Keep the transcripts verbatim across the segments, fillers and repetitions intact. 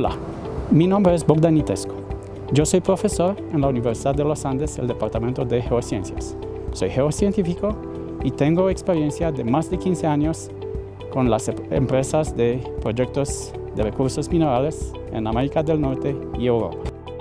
Hola, mi nombre es Bogdan Itescu. Yo soy profesor en la Universidad de los Andes, el Departamento de Geociencias. Soy geocientífico y tengo experiencia de más de quince años con las empresas de proyectos de recursos minerales en América del Norte y Europa.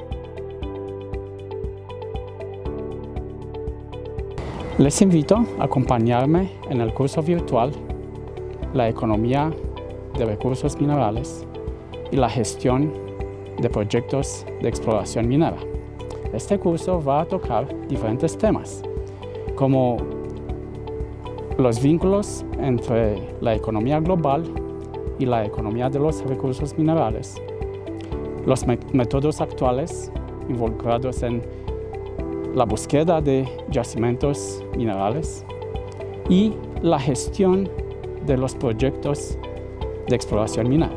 Les invito a acompañarme en el curso virtual La economía de recursos minerales y la gestión de proyectos de exploración minera. Este curso va a tocar diferentes temas, como los vínculos entre la economía global y la economía de los recursos minerales, los métodos actuales involucrados en la búsqueda de yacimientos minerales y la gestión de los proyectos de exploración minera.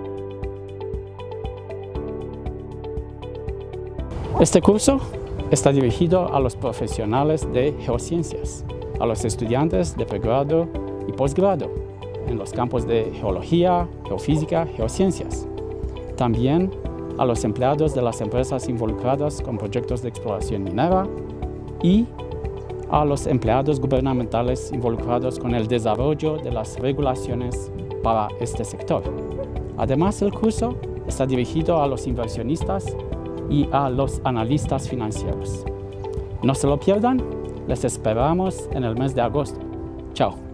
Este curso está dirigido a los profesionales de geociencias, a los estudiantes de pregrado y posgrado en los campos de geología, geofísica, geociencias. También a los empleados de las empresas involucradas con proyectos de exploración minera y a los empleados gubernamentales involucrados con el desarrollo de las regulaciones para este sector. Además, el curso está dirigido a los inversionistas y a los analistas financieros. No se lo pierdan, les esperamos en el mes de agosto. Chao.